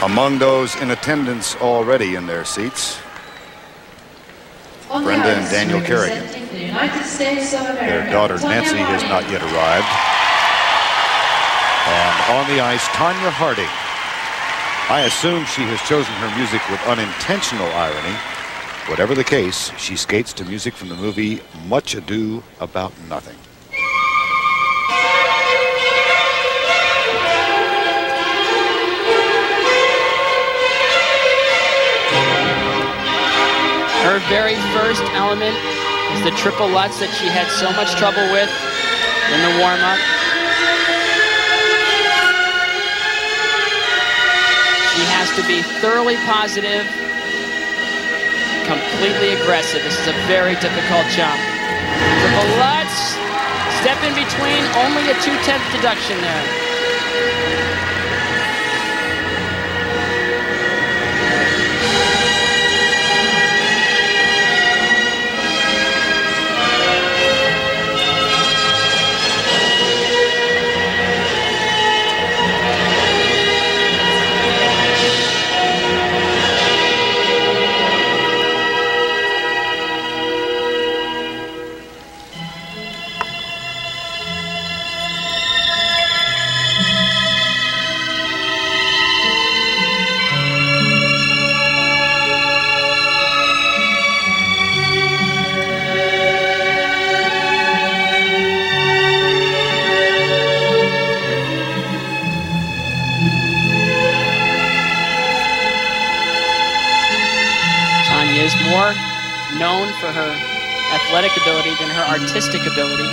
Among those in attendance already in their seats, Brenda and Daniel Kerrigan. Their daughter Nancy has not yet arrived. And on the ice, Tonya Harding. I assume she has chosen her music with unintentional irony. Whatever the case, she skates to music from the movie Much Ado About Nothing. Her very first element is the triple Lutz that she had so much trouble with in the warm-up. She has to be thoroughly positive, completely aggressive. This is a very difficult jump. Triple Lutz, step in between, only a 2/10 deduction there. Is more known for her athletic ability than her artistic ability.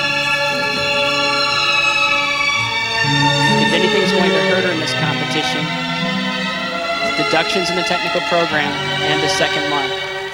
If anything's going to hurt her in this competition, it's deductions in the technical program and the second mark.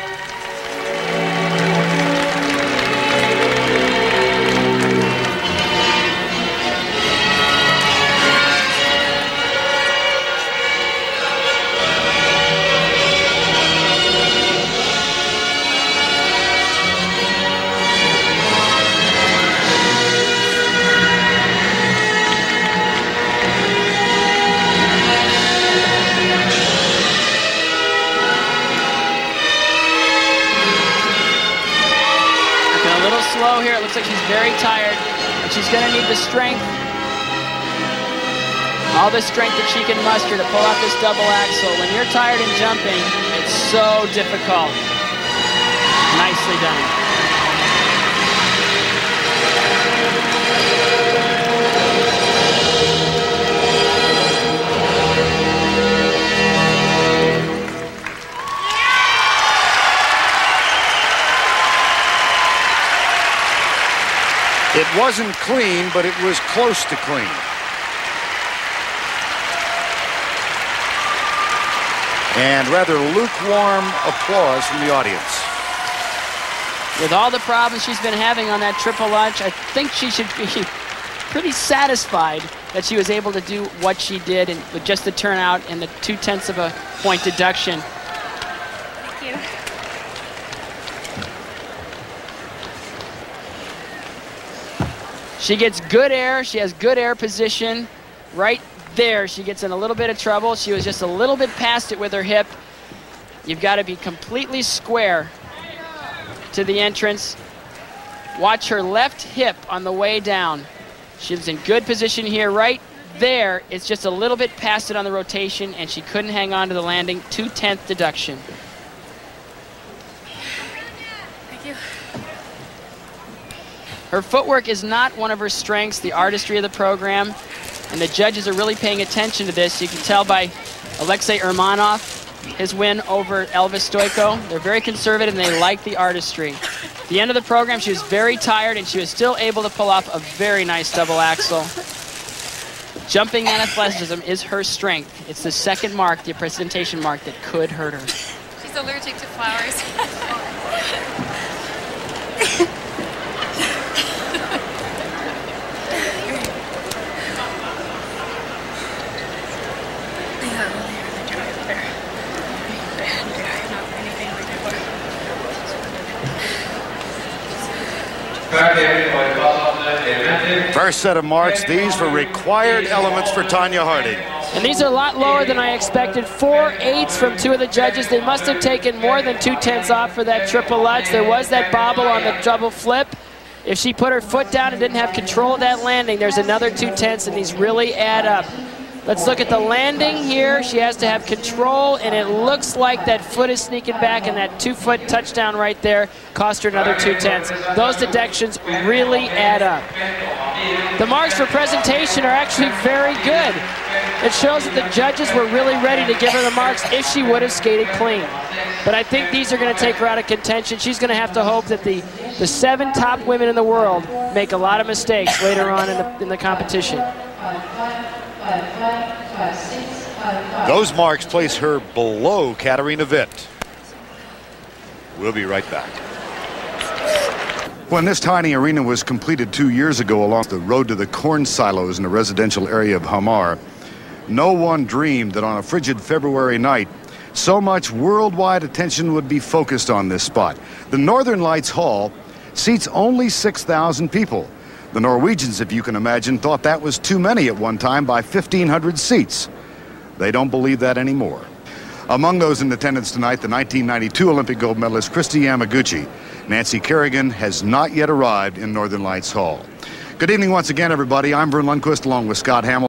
Slow here. It looks like she's very tired, and she's going to need the strength, all the strength that she can muster to pull off this double axel. When you're tired and jumping, it's so difficult. Nicely done. It wasn't clean, but it was close to clean. And rather lukewarm applause from the audience. With all the problems she's been having on that triple Lutz, I think she should be pretty satisfied that she was able to do what she did, and with just the turnout and the 2/10 of a point deduction. Thank you. She gets good air. She has good air position. Right there, she gets in a little bit of trouble. She was just a little bit past it with her hip. You've got to be completely square to the entrance. Watch her left hip on the way down. She's in good position here. Right there, it's just a little bit past it on the rotation, and she couldn't hang on to the landing. 2/10 deduction. Thank you. Her footwork is not one of her strengths, the artistry of the program, and the judges are really paying attention to this. You can tell by Alexei Urmanov, his win over Elvis Stoiko. They're very conservative and they like the artistry. At the end of the program, she was very tired and she was still able to pull off a very nice double axel. Jumping and athleticism is her strength. It's the second mark, the presentation mark, that could hurt her. She's allergic to flowers. First set of marks, these for required elements for Tonya Harding. And these are a lot lower than I expected. 4/8 from two of the judges. They must have taken more than 2/10 off for that triple Lutz. There was that bobble on the double flip. If she put her foot down and didn't have control of that landing, there's another 2/10, and these really add up. Let's look at the landing here. She has to have control, and it looks like that foot is sneaking back, and that 2-foot touchdown right there cost her another 2/10. Those deductions really add up. The marks for presentation are actually very good. It shows that the judges were really ready to give her the marks if she would have skated clean. But I think these are going to take her out of contention. She's going to have to hope that the 7 top women in the world make a lot of mistakes later on in the competition. Those marks place her below Katarina Witt. We'll be right back. When this tiny arena was completed 2 years ago along the road to the corn silos in the residential area of Hamar, no one dreamed that on a frigid February night, so much worldwide attention would be focused on this spot. The Northern Lights Hall seats only 6,000 people. The Norwegians, if you can imagine, thought that was too many at one time by 1,500 seats. They don't believe that anymore. Among those in attendance tonight, the 1992 Olympic gold medalist Kristi Yamaguchi. Nancy Kerrigan has not yet arrived in Northern Lights Hall. Good evening once again, everybody. I'm Vern Lundquist along with Scott Hamill.